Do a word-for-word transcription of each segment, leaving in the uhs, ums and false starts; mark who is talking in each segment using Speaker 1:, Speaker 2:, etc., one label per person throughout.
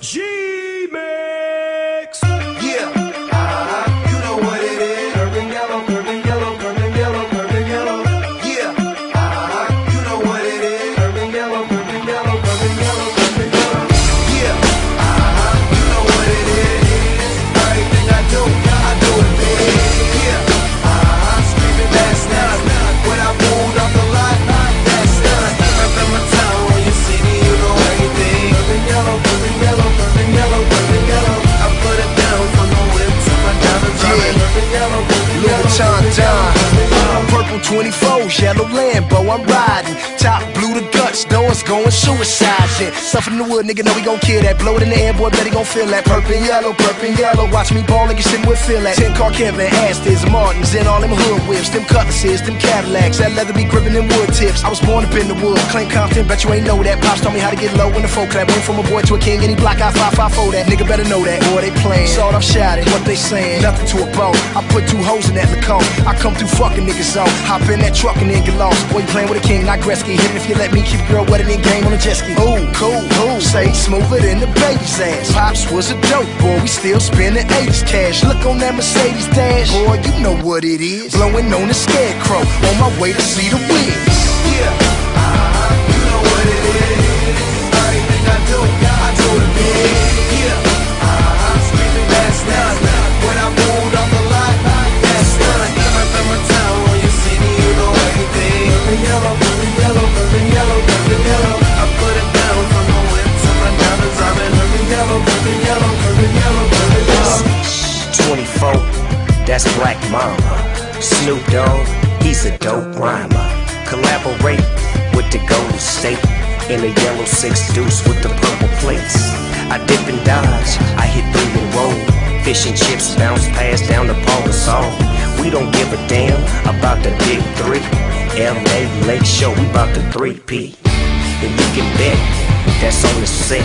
Speaker 1: G-Mix.
Speaker 2: Yeah, uh-huh. You know what it is. Purple yellow, purple yellow, purple yellow, purple yellow. Yeah, uh-huh. You know what it is. Purple yellow, purple yellow, purple yellow, purple yellow. Yeah, uh-huh. You know what it is. Everything I do, I do it big. Yeah, uh-huh. Screaming last night when I pulled off the lot. That's done. Remember my town when you see me, you know everything. Purple yellow, purple yellow, purple yellow, purple yellow. I put it down from the whip to my diamonds. Yeah, purple yellow, purple yellow, purple yellow.
Speaker 3: Purple twenty-fours, yellow Lambo, I'm riding. Top blue to guts, doors going suicide shit. Stuff in the wood, nigga know we gon' kill that. Blow it in the air, boy, bet he gon' feel that. Purple and yellow, purple and yellow. Watch me ball, nigga sitting with feel that. Ten car Kevin, Astons, Martins, and all them hood whips. Them cutlasses, them Cadillacs, that leather be gripping them wood tips. I was born up in the wood, claim Compton, bet you ain't know that. Pops taught me how to get low in the folk clap. Went from a boy to a king, any block I five five four that. Nigga better know that, boy, they playin'. Sawed off shouted, what they saying, nothing to a bone. I put two hoes in that Lacombe. I come through fucking niggas on. Hop in that truck and then get lost. Boy, you playin' with a king, not Gretzky. Hit it if you let me, keep a girl wetter than game on a jet ski. Ooh, cool, cool, say smoother than the baby's ass. Pops was a dope boy, we still spending eighties cash. Look on that Mercedes dash, boy, you know what it is. Blowing on the scarecrow, on my way to see the wigs.
Speaker 2: Yeah, uh-huh. You know what it is. Everything I do, I do it big. Yeah, uh-huh. Screaming last night when I pulled off the lot. That's done. Remember my town when you see me, you know everything. Purple yellow, purple yellow, purple yellow, purple yellow. I put it down from the whip to my diamonds. I'm in purple yellow, purple yellow, purple yellow, purple yellow.
Speaker 4: twenty-four, that's Black Mama. Snoop Dogg, he's a dope rhymer. Collaborate with the Golden State in a yellow six deuce with the purple plates. I dip and dodge, I hit three and roll. Fish and chips bounce past down the Paul Gasol. We don't give a damn about the big three. L A Lake Show, we bout the three P. And you can bet that's on the set.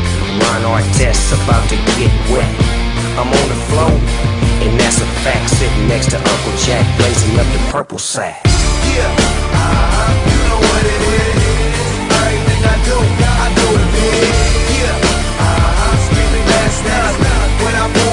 Speaker 4: Ron Artest about to get wet. I'm on the floor, and that's a fact. Sitting next to Uncle Jack, blazing up the purple sack.
Speaker 2: Yeah, uh-huh. You know what it is. Everything I do, I do it big. Yeah, uh-huh. Screaming last night when I pulled